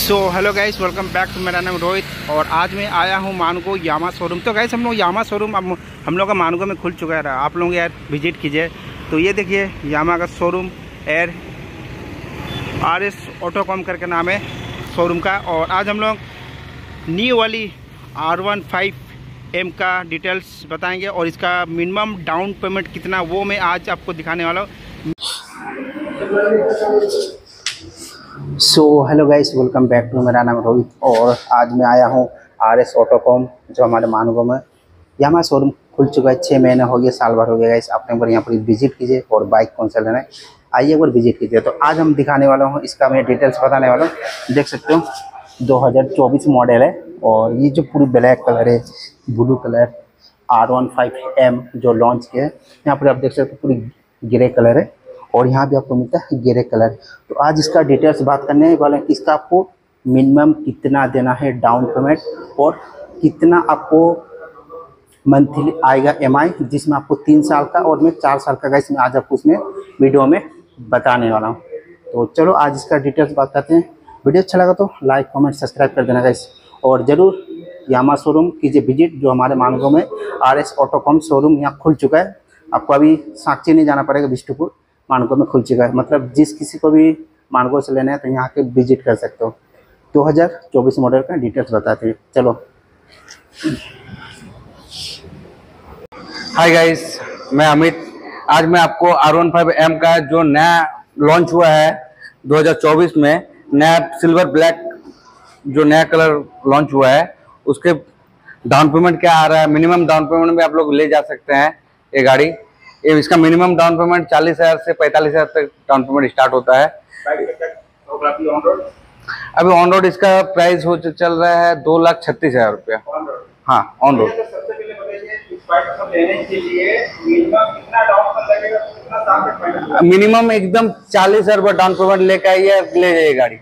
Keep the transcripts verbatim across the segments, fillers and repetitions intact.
So hello guys, welcome back to. मेरा नाम रोहित और आज मैं आया हूँ मानगो यामा शोरूम। तो गाइस हम लोग यामा शोरूम अब हम लोग का मानगो में खुल चुका है, आप लोग यार विजिट कीजिए। तो ये देखिए यामा का showroom R R S Autocom करके नाम है शोरूम का। और आज हम लोग न्यू वाली आर वन फाइव एम का डिटेल्स बताएंगे और इसका मिनिमम डाउन पेमेंट कितना वो मैं आज आपको दिखाने वाला हूँ। So hello guys, welcome back to. मेरा नाम रोहित और आज मैं आया हूँ आर एस ऑटोकॉम जो हमारे मानगो में यामा शोरूम खुल चुका है। छः महीने हो गए, साल भर हो गया गाइस। आप एक बार यहाँ पर विजिट कीजिए और बाइक कौन सा लेना है आइए एक बार विजिट कीजिए। तो आज हम दिखाने वाला हूँ, इसका मैं डिटेल्स बताने वाला हूँ। देख सकते हो दो हज़ार चौबीस मॉडल है और ये जो पूरी ब्लैक कलर है, blue colour R one five M जो लॉन्च किया है। यहाँ पर आप देख सकते हो पूरी ग्रे कलर है और यहाँ भी आपको मिलता है ग्रे कलर। तो आज इसका डिटेल्स बात करने वाले हैं कि इसका आपको मिनिमम कितना देना है डाउन पेमेंट और कितना आपको मंथली आएगा एमआई, जिसमें आपको तीन साल का और मैं चार साल का गाइस मैं आज आपको उसमें वीडियो में बताने वाला हूँ। तो चलो आज इसका डिटेल्स बात करते हैं। वीडियो अच्छा लगा तो लाइक कमेंट सब्सक्राइब कर देना गाइस और ज़रूर यामा शोरूम कीजिए विजिट जो हमारे मानगो में आर एस ऑटोकॉम शोरूम यहाँ खुल चुका है। आपको अभी साक्षी नहीं जाना पड़ेगा, बिष्टुपुर मानगो में खुल चुका है। मतलब जिस किसी को भी मानगो से लेना है तो यहाँ के विजिट कर सकते हो। दो हज़ार चौबीस मॉडल का डिटेल्स बताते हैं, चलो। हाय गाइस, मैं अमित। आज मैं आपको आर वन फाइव एम का जो नया लॉन्च हुआ है दो हज़ार चौबीस में, नया सिल्वर ब्लैक जो नया कलर लॉन्च हुआ है, उसके डाउन पेमेंट क्या आ रहा है, मिनिमम डाउन पेमेंट में आप लोग ले जा सकते हैं ये गाड़ी। ये इसका मिनिमम डाउन पेमेंट चालीस हज़ार से पैंतालीस हज़ार तक डाउन पेमेंट स्टार्ट होता है। अभी ऑन रोड इसका प्राइस हो चल रहा है दो लाख छत्तीस हजार रुपया। हाँ, ऑन रोड। मिनिमम एकदम चालीस हजार रुपये डाउन पेमेंट लेके आइए, ले जाइए गाड़ी।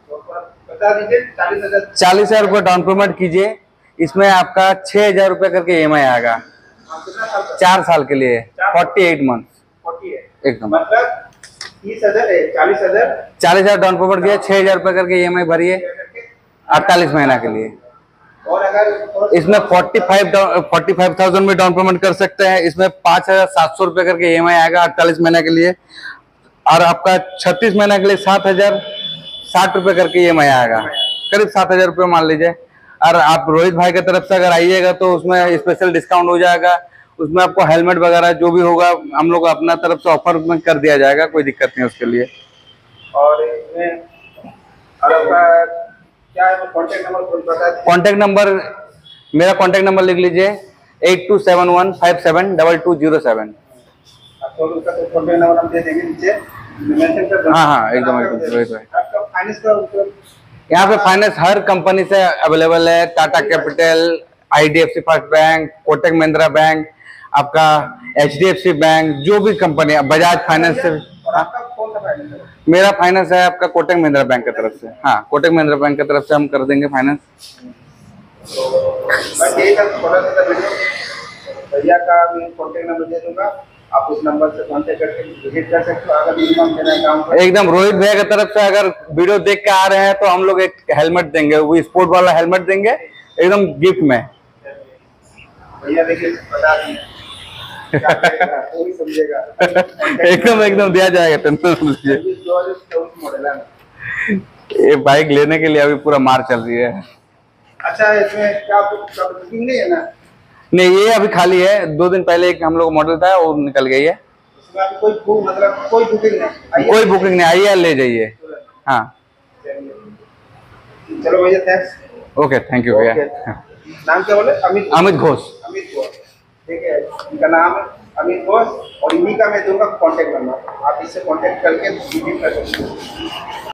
चालीस हजार रुपये डाउन पेमेंट कीजिए, इसमें आपका छह हजार रुपये करके ई एम आई आएगा चार साल के लिए, फोर्टी एट मंथ एकदम। तीस हजार चालीस हजार चालीस हजार डाउन पेमेंट किया, छह हजार रुपये करके ई एम आई भरिए अड़तालीस महीना के लिए। और अगर इसमें forty five forty five thousand में डाउन पेमेंट कर सकते हैं। इसमें पाँच हजार सात सौ रुपये करके ई एम आई आएगा अड़तालीस महीना के लिए और आपका छत्तीस महीना के लिए सात हजार साठ रुपये करके ई एम आई आएगा, करीब सात हजार रुपये मान लीजिए। और आप रोहित भाई की तरफ से अगर आइएगा तो उसमें स्पेशल डिस्काउंट हो जाएगा। उसमें आपको हेलमेट वगैरह जो भी होगा हम लोग अपना तरफ से ऑफर में कर दिया जाएगा, कोई दिक्कत नहीं उसके लिए। और इसमें आपका क्या है कॉन्टैक्ट नंबर? कॉन्टैक्ट नंबर मेरा कॉन्टैक्ट नंबर लिख लीजिए eight two seven one five seven double two zero seven. Contact number हम दे देंगे नीचे। हाँ हाँ एकदम एकदम। यहाँ पे फाइनेंस हर कंपनी से अवेलेबल है, Tata Capital, I D F C first bank, Kotak Mahindra bank, आपका H D F C bank, जो भी कंपनी, बजाज फाइनेंस से। मेरा फाइनेंस है आपका कोटक महिंद्रा बैंक की तरफ से। हाँ, कोटक महिंद्रा बैंक की तरफ से हम कर देंगे फाइनेंस। भैया का मैं कॉन्टैक्ट नंबर दे दूंगा, आप उस नंबर से कांटेक्ट करके विजिट कर सकते हो। अगर मिनिमम देना है काम एकदम रोहित भैया की तरफ से अगर वीडियो देख के आ रहे हैं तो हम लोग एक हेलमेट देंगे, वो स्पोर्ट वाला हेलमेट देंगे एकदम गिफ्ट में। भैया देखिए बता दिए कोई समझेगा एकदम एकदम दिया जाएगा, टेंशन लीजिए। ये बाइक लेने के लिए अभी पूरा मार चल रही है। अच्छा, इसमें क्या बुकिंग नहीं है ना? नहीं, ये अभी खाली है। दो दिन पहले एक हम लोग मॉडल था वो निकल गई है। इसमें अभी कोई मतलब कोई बुकिंग नहीं, कोई बुकिंग नहीं, आइए ले जाइए। हाँ चलो भैया, थैंक्स। ओके, थैंक यू भैया। नाम क्या बोले? अमित अमित घोष। अमित घोष, ठीक है। इनका नाम है अमित घोष और इन्हीं का मैं दूंगा कॉन्टैक्ट नंबर, आप इससे कॉन्टैक्ट करके विजिट कर सकते हो।